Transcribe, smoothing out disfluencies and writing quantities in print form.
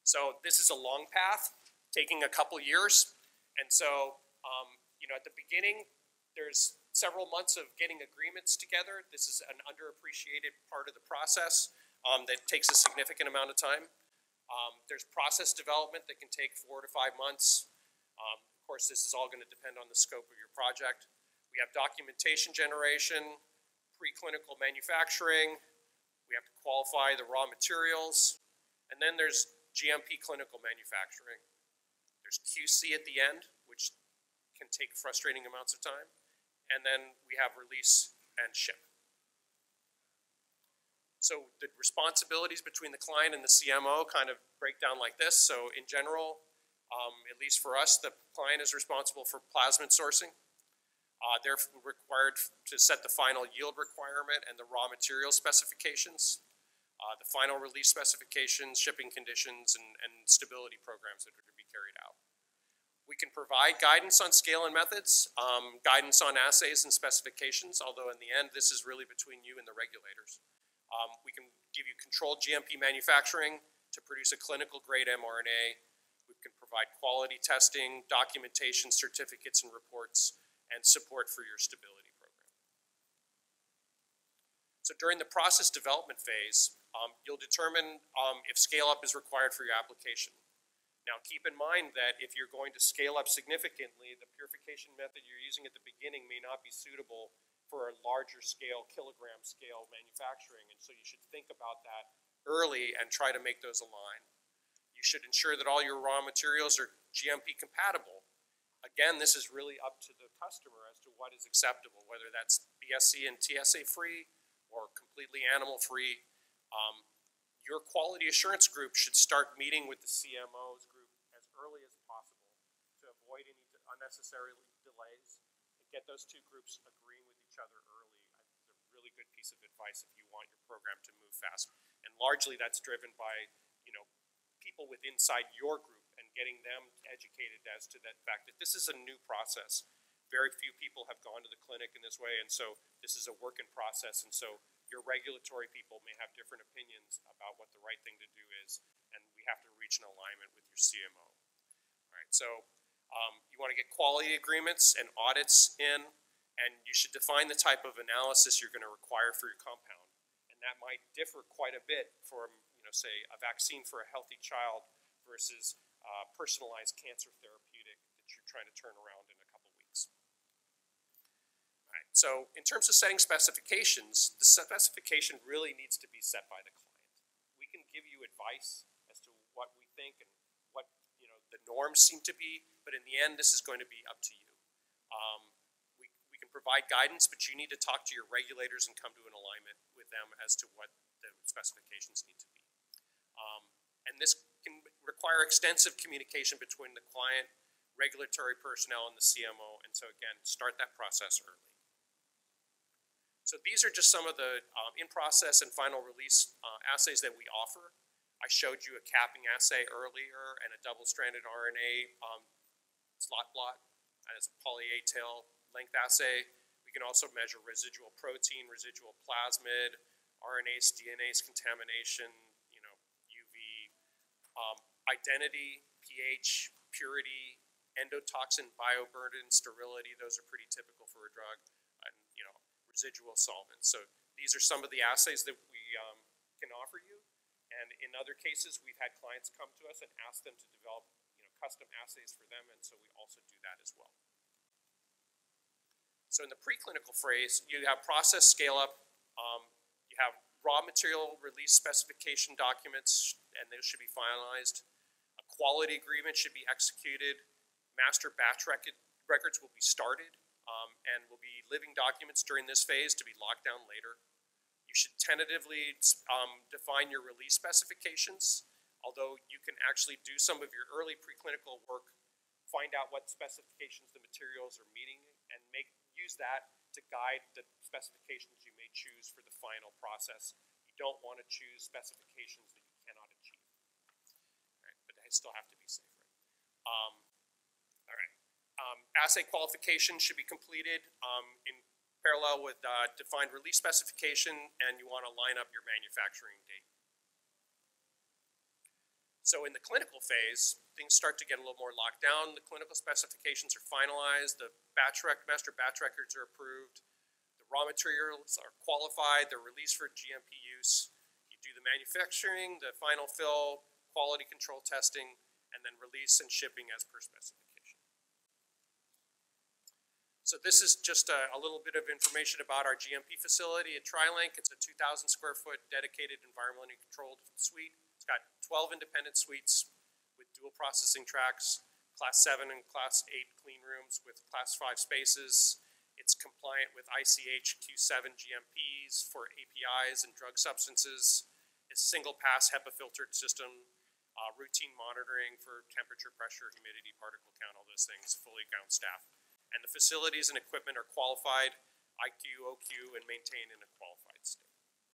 So this is a long path, taking a couple years. And so, at the beginning, there's several months of getting agreements together. This is an underappreciated part of the process that takes a significant amount of time. There's process development that can take 4 to 5 months. Of course, this is all going to depend on the scope of your project. We have documentation generation, preclinical manufacturing. We have to qualify the raw materials. And then there's GMP clinical manufacturing. There's QC at the end, which can take frustrating amounts of time. And then we have release and ship. So the responsibilities between the client and the CMO kind of break down like this. So in general, at least for us, the client is responsible for plasmid sourcing. They're required to set the final yield requirement and the raw material specifications, the final release specifications, shipping conditions, and stability programs that are to be carried out. We can provide guidance on scale and methods, guidance on assays and specifications, although in the end, this is really between you and the regulators. We can give you controlled GMP manufacturing to produce a clinical grade mRNA. We can provide quality testing, documentation, certificates and reports, and support for your stability program. So during the process development phase, you'll determine if scale-up is required for your application. Now keep in mind that if you're going to scale up significantly, the purification method you're using at the beginning may not be suitable for a larger scale, kilogram scale manufacturing, and so you should think about that early and try to make those align. You should ensure that all your raw materials are GMP compatible. Again, this is really up to the customer as to what is acceptable, whether that's BSC and TSA free or completely animal free. Your quality assurance group should start meeting with the CMO's group as early as possible to avoid any unnecessary delays and get those two groups agreeing with each other early. I think it's a really good piece of advice if you want your program to move fast. And largely that's driven by, people with inside your group and getting them educated as to that fact that this is a new process. Very few people have gone to the clinic in this way, and so this is a work in process, and so your regulatory people may have different opinions about what the right thing to do is, and we have to reach an alignment with your CMO. All right, so you want to get quality agreements and audits in, and you should define the type of analysis you're going to require for your compound, and that might differ quite a bit from, say, a vaccine for a healthy child versus personalized cancer therapeutic that you're trying to turn around in a couple weeks. All right, so in terms of setting specifications, the specification really needs to be set by the client. We can give you advice as to what we think and what the norms seem to be, but in the end, this is going to be up to you. We can provide guidance, but you need to talk to your regulators and come to an alignment with them as to what the specifications need to be. And this can require extensive communication between the client, regulatory personnel, and the CMO. And so again, start that process early. So these are just some of the in-process and final release assays that we offer. I showed you a capping assay earlier and a double-stranded RNA slot blot as a poly-A tail length assay. We can also measure residual protein, residual plasmid, RNase, DNase contamination, identity, pH, purity, endotoxin bioburden, sterility. Those are pretty typical for a drug, and residual solvents. So these are some of the assays that we can offer you. And in other cases, we've had clients come to us and ask them to develop custom assays for them, and so we also do that as well. So in the preclinical phase, you have process scale-up, you have raw material release specification documents, and those should be finalized. A quality agreement should be executed. Master batch records will be started, and will be living documents during this phase to be locked down later. You should tentatively define your release specifications, although you can actually do some of your early preclinical work, find out what specifications the materials are meeting, and use that to guide the specifications you may choose for the final process. You don't want to choose specifications that you cannot achieve. All right, but they still have to be safe, right? All right. Assay qualification should be completed in parallel with defined release specification, and you want to line up your manufacturing date. So in the clinical phase, things start to get a little more locked down. The clinical specifications are finalized. The master batch records are approved. The raw materials are qualified. They're released for GMP use. You do the manufacturing, the final fill, quality control testing, and then release and shipping as per specification. So this is just a little bit of information about our GMP facility at TriLink. It's a 2,000 square foot dedicated environmentally controlled suite. It's got 12 independent suites with dual processing tracks, Class 7 and Class 8 clean rooms with Class 5 spaces. It's compliant with ICH Q7 GMPs for APIs and drug substances. It's single pass HEPA filtered system, routine monitoring for temperature, pressure, humidity, particle count, all those things, fully ground staff. And the facilities and equipment are qualified, IQ, OQ, and maintained in a quality